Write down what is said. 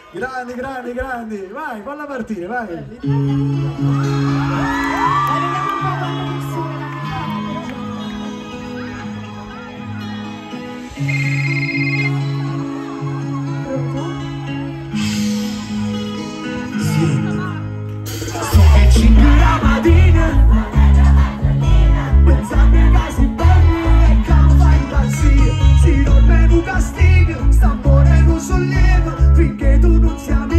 Grandi, grandi, grandi. Vai, falla partire, vai. Vediamo un po' quante persone l'hanno So che 5 la mattina pensando ai casi belli e che lo fa impazzire. Si dorme in un castigo, sta morendo sollievo finché tu non siamo